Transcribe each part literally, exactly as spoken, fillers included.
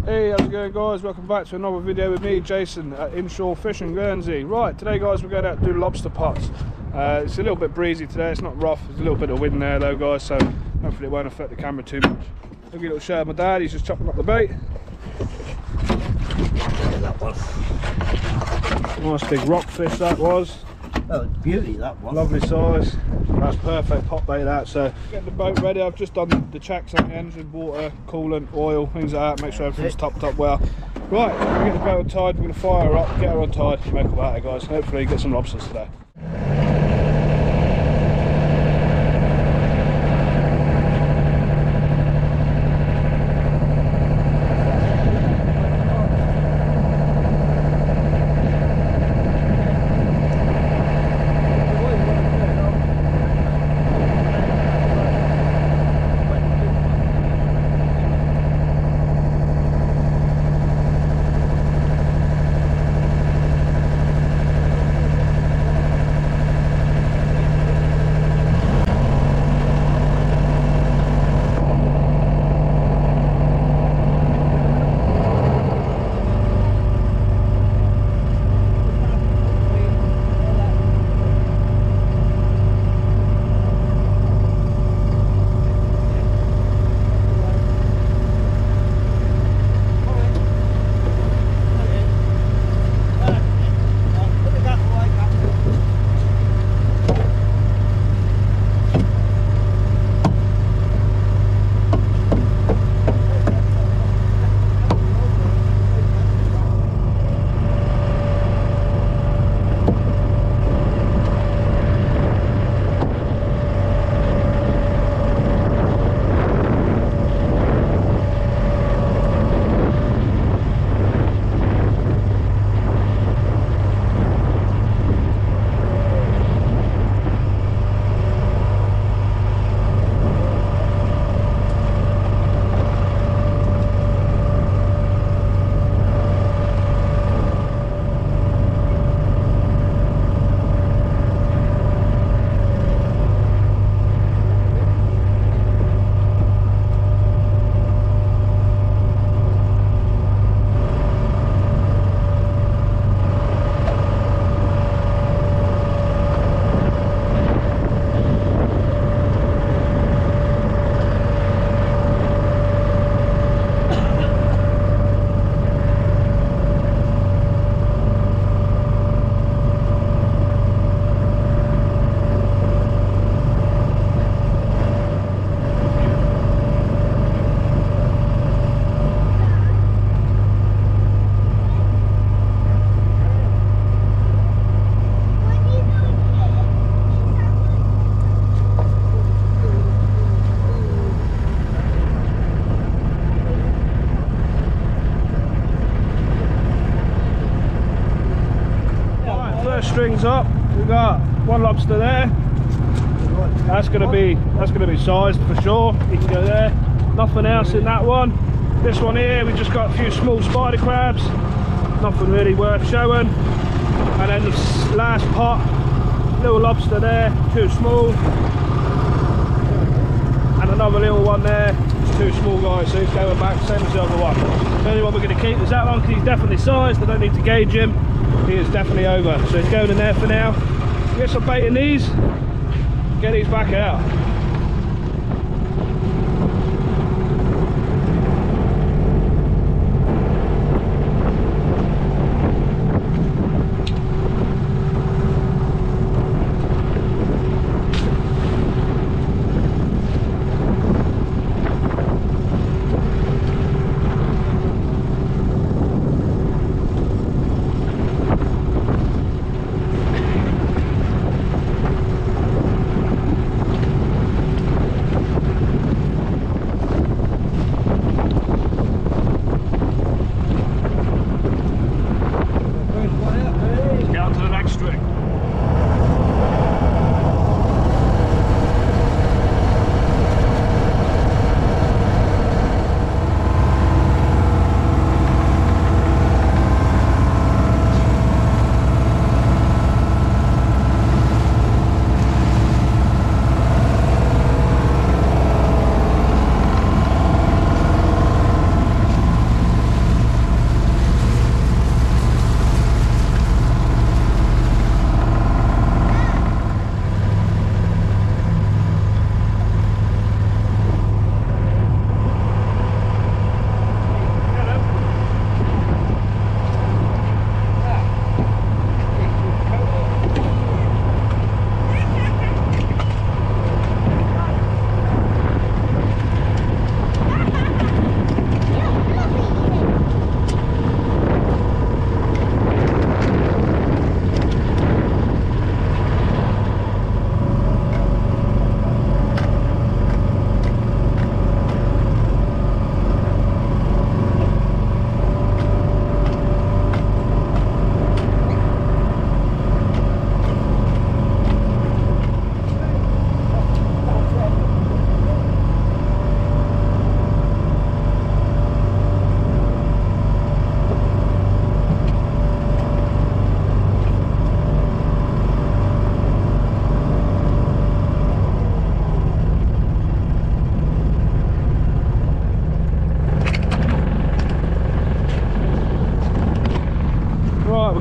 Hey, how's it going, guys? Welcome back to another video with me, Jason, at Inshore Fishing Guernsey. Right, today guys we're going out to do lobster pots. Uh, it's a little bit breezy today, it's not rough, there's a little bit of wind there though guys, so hopefully it won't affect the camera too much. Look at a little share of my dad, he's just chopping up the bait. That one. Nice big rockfish that was. Oh, it's beauty, that one. Lovely size. That's perfect pot bait that. So getting the boat ready, I've just done the checks on the engine, water, coolant, oil, things like that, make sure everything's topped up well. Right, we're getting the boat untied, we're going to fire her up, get her untied, make her out guys, and hopefully get some lobsters today. Strings up, we've got one lobster there. That's going to be that's going to be sized for sure. You can go there. Nothing else in that one. This one here, we just got a few small spider crabs. Nothing really worth showing. And then this last pot, little lobster there, too small. And another little one there, it's too small guys, so he's going back, same as the other one. The only one we're going to keep is that one because he's definitely sized. I don't need to gauge him. He is definitely over, so he's going in there for now. Get some bait in these, get these back out.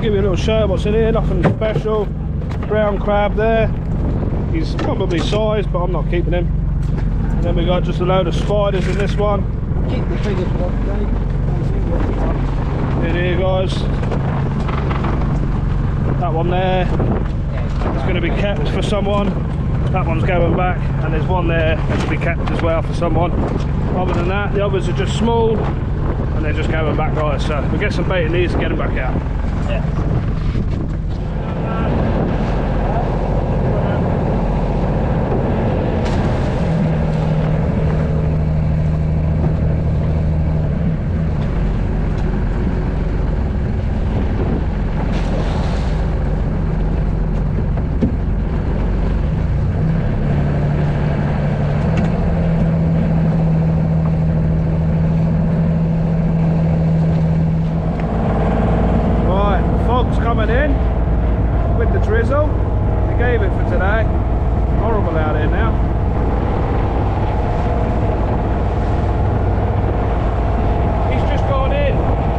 give you a little show of what's in here. Nothing special. Brown crab there. He's probably sized, but I'm not keeping him. And then we got just a load of spiders in this one. Keep the biggest one, Dave. In here, guys. That one there. It's going to be kept for someone. That one's going back, and there's one there that should be kept as well for someone. Other than that, the others are just small, and they're just going back, guys. So we get some bait in these and get them back out. Yeah. Coming in with the drizzle. They gave it for today. Horrible out here now. He's just gone in.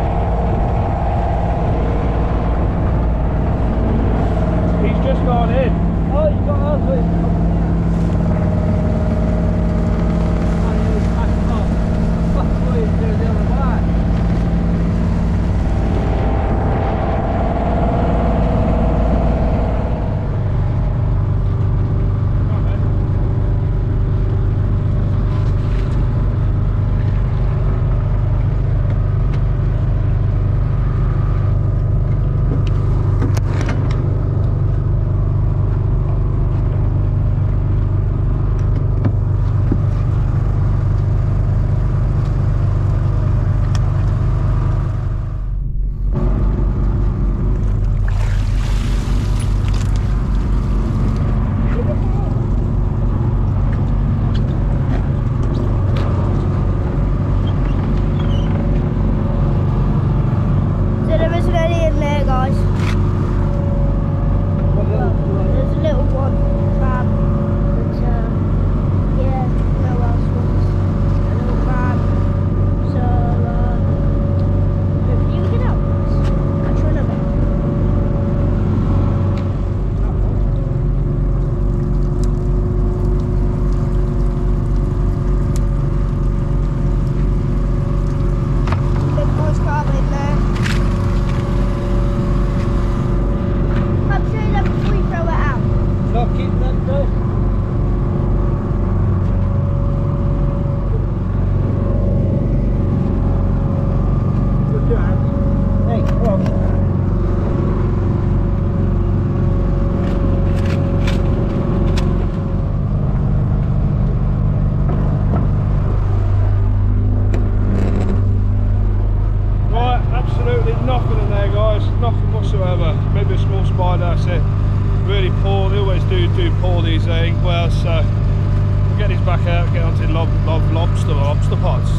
He's just gone in. Oh, you got us with. Nothing in there, guys, nothing whatsoever. Maybe a small spider, that's it. Really poor, they always do do poor these uh, inkwells, so we'll get these back out, get onto lob, lob, lobster, lobster pots.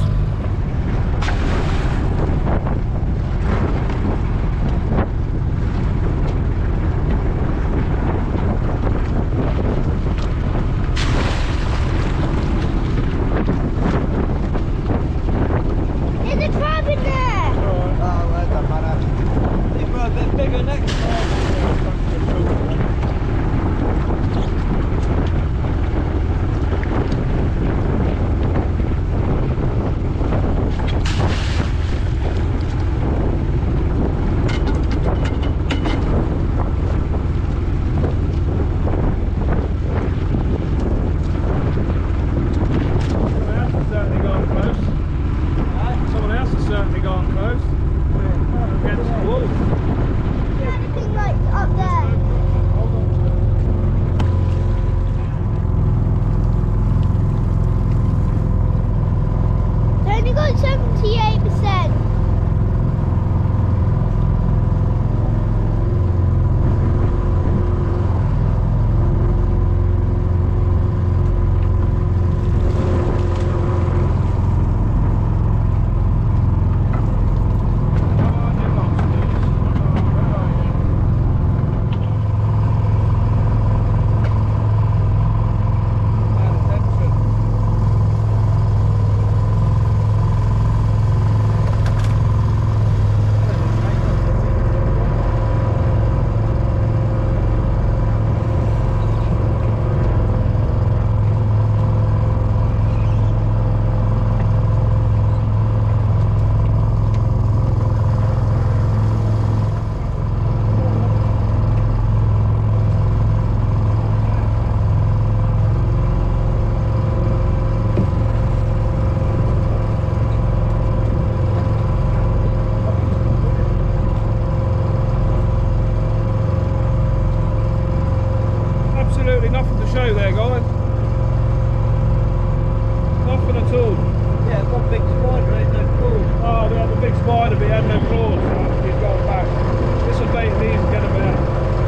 tool? Yeah, one big spider ain't no cool. Oh, we had the big spider, but he had no claws. So he's gone back. This will bait these and get him out.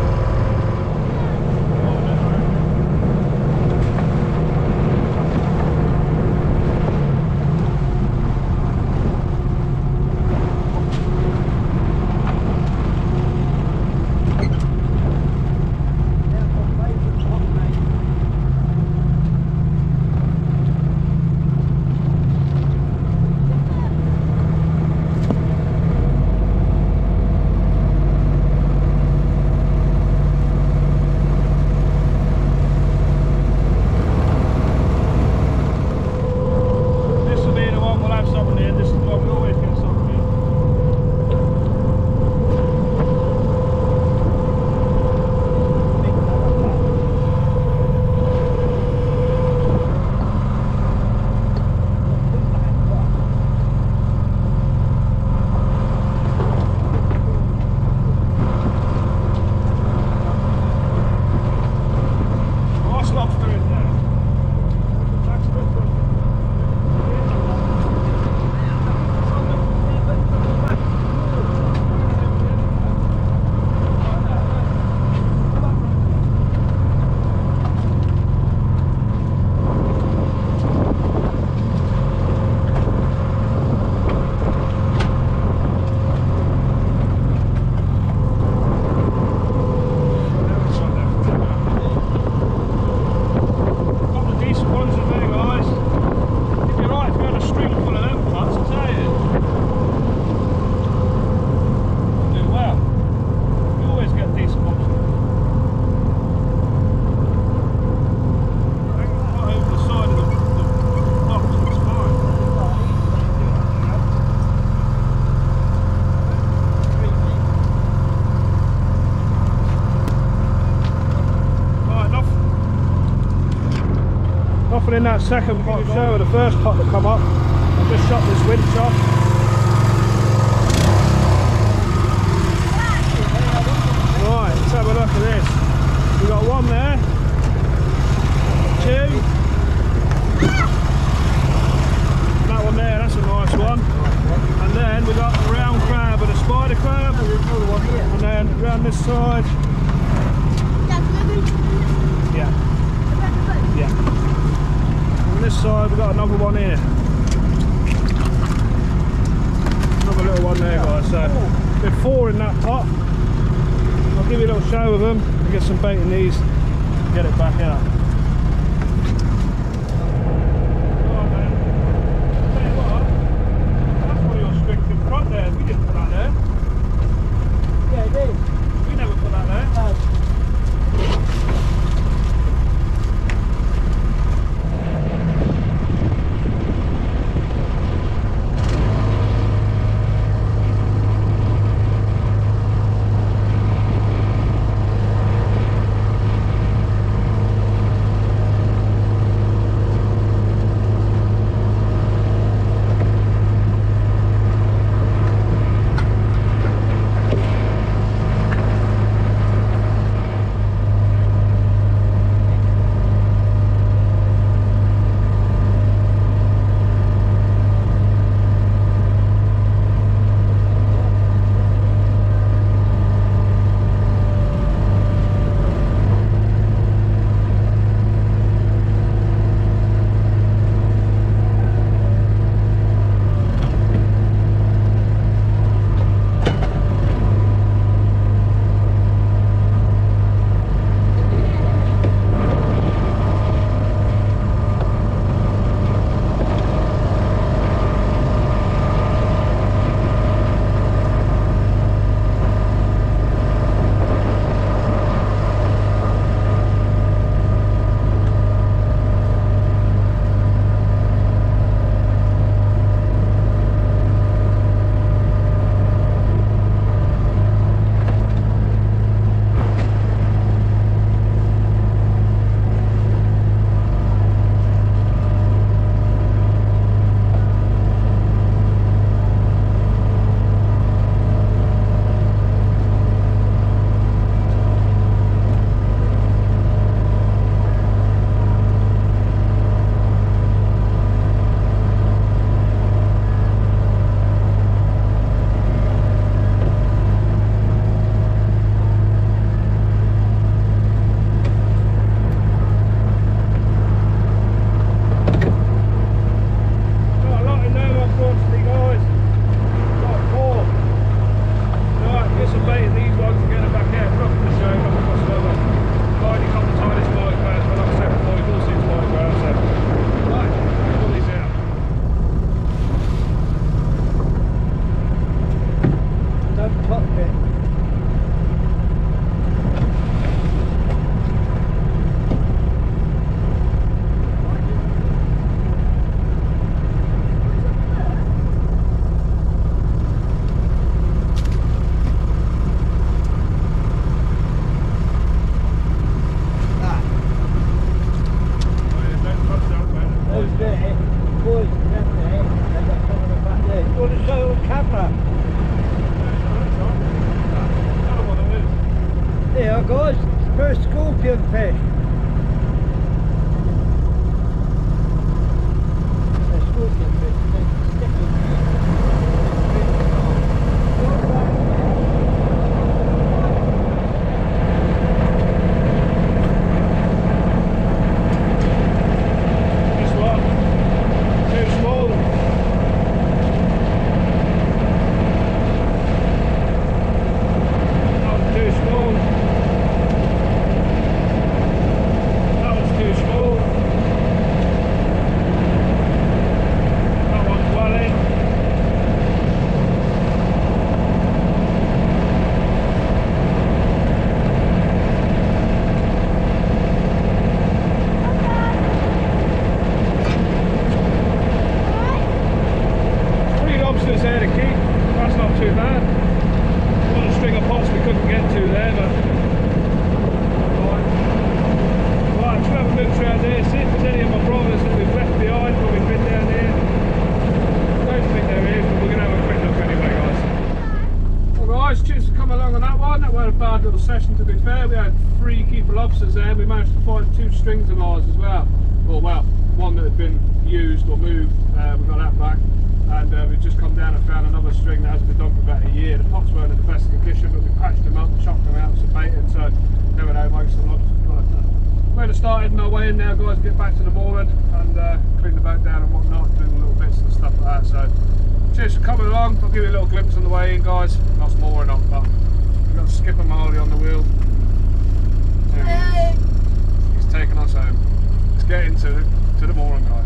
Nothing in that second pot show, the first pot that come up. I've just shot this winch off. Right, let's have a look at this. We've got one there, two, that one there, that's a nice one. And then we've got a round crab and a spider crab. And then round this side. Yeah. Yeah. On this side we've got another one here. Another little one there, guys. So there's four in that pot. I'll give you a little show of them and get some bait in these and get it back out. Oh man. Tell you what, that's one of your strings in front there. We didn't put that there. Yeah, it is. We never put that there. No. boys left there. They got some of them back there. You want to show on camera? There guys, first scorpion fish. A scorpion fish. Session, to be fair. We had three keeper lobsters there. We managed to find two strings of ours as well, or well, one that had been used or moved. Uh, we got that back, and uh, we've just come down and found another string that hasn't been done for about a year. The pots weren't in the best condition, but we patched them up, chopped them out, some baiting, so never know, make some lobsters. But uh, we're just started on our way in now, guys. Get back to the mooring and uh, clean the boat down and whatnot, do little bits and stuff like that. So cheers for coming along. I'll give you a little glimpse on the way in, guys. Not mooring up, but we've got Skipper Marley on the wheel. Hey. He's taking us home. Let's get into to the mooring, guys.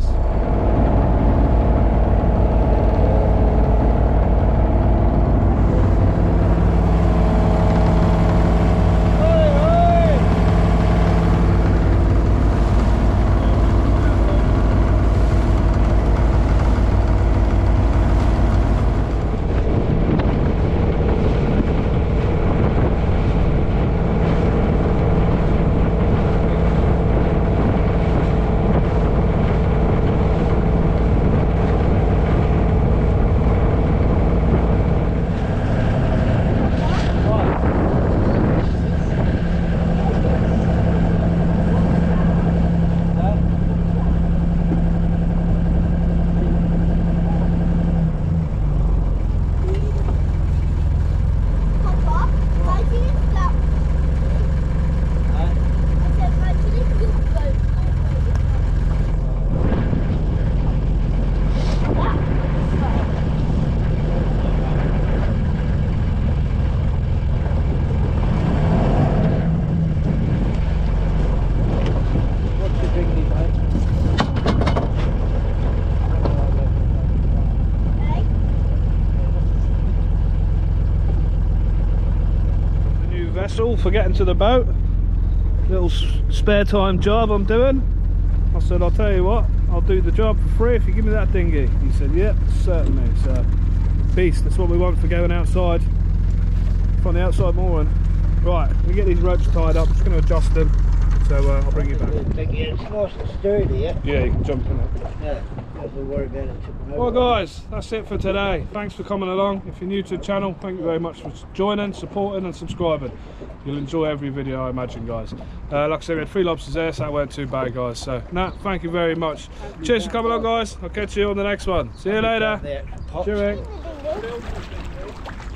For getting to the boat, little spare time job I'm doing. I said, I'll tell you what, I'll do the job for free if you give me that dinghy. He said, yep, certainly. So beast, that's what we want for going outside, on the outside mooring. Right, we get these ropes tied up. I'm just going to adjust them, so uh, I'll bring you back. It's nice and sturdy, yeah? Yeah, you can jump in it. Yeah. Worry about it. Well guys, that's it for today. Thanks for coming along. If you're new to the channel, thank you very much for joining, supporting and subscribing. You'll enjoy every video, I imagine, guys. Uh, like I said, we had three lobsters there, so that weren't too bad, guys. So Nat, thank you very much. Cheers for coming along, guys. I'll catch you on the next one. See you later. Cheers.